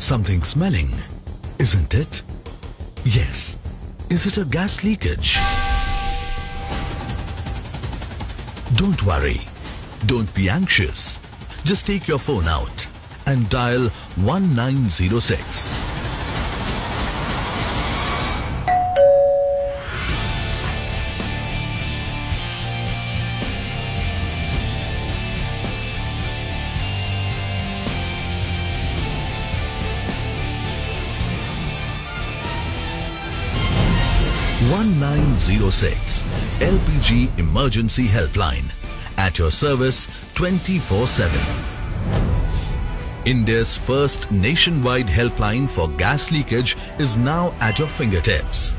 Something smelling, isn't it? Yes. Is it a gas leakage? Don't worry. Don't be anxious. Just take your phone out and dial 1906. LPG Emergency Helpline, at your service 24/7. India's first nationwide helpline for gas leakage is now at your fingertips.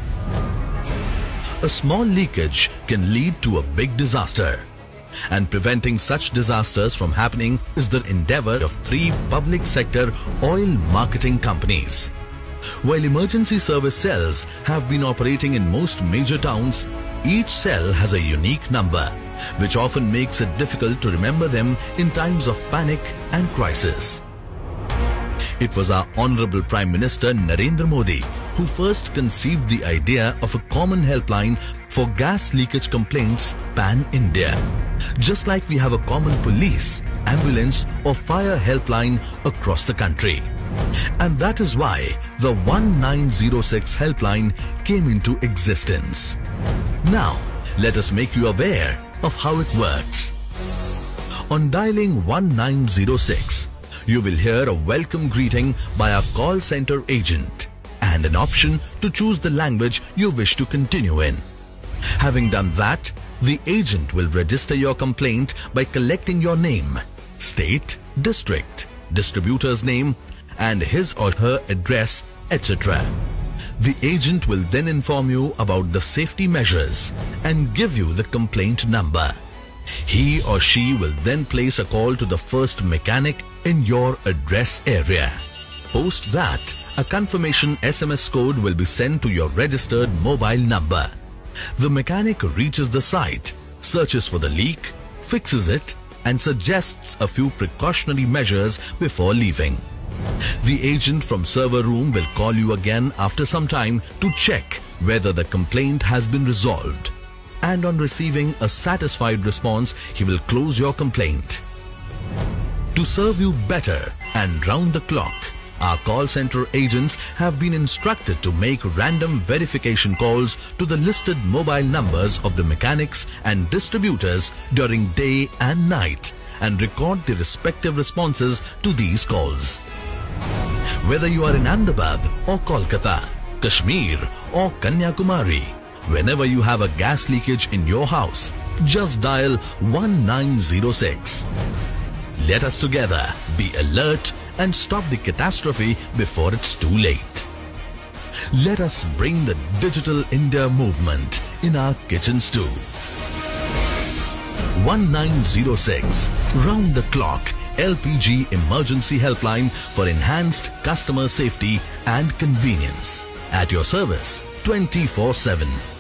A small leakage can lead to a big disaster, and preventing such disasters from happening is the endeavor of 3 public sector oil marketing companies. While emergency service cells have been operating in most major towns, each cell has a unique number, which often makes it difficult to remember them in times of panic and crisis. It was our Honorable Prime Minister Narendra Modi who first conceived the idea of a common helpline for gas leakage complaints pan-India. Just like we have a common police, ambulance or fire helpline across the country. And that is why the 1906 helpline came into existence. Now, let us make you aware of how it works. On dialing 1906, you will hear a welcome greeting by our call center agent and an option to choose the language you wish to continue in. Having done that, the agent will register your complaint by collecting your name, state, district, distributor's name, and his or her address, etc. The agent will then inform you about the safety measures and give you the complaint number. He or she will then place a call to the first mechanic in your address area. Post that, a confirmation SMS code will be sent to your registered mobile number. The mechanic reaches the site, searches for the leak, fixes it, and suggests a few precautionary measures before leaving. The agent from server room will call you again after some time to check whether the complaint has been resolved. And on receiving a satisfied response, he will close your complaint. To serve you better and round the clock, our call center agents have been instructed to make random verification calls to the listed mobile numbers of the mechanics and distributors during day and night and record the respective responses to these calls. Whether you are in Ahmedabad or Kolkata, Kashmir or Kanyakumari, whenever you have a gas leakage in your house, just dial 1906. Let us together be alert and stop the catastrophe before it's too late. Let us bring the Digital India movement in our kitchens too. 1906, round the clock LPG emergency helpline for enhanced customer safety and convenience. At your service 24/7.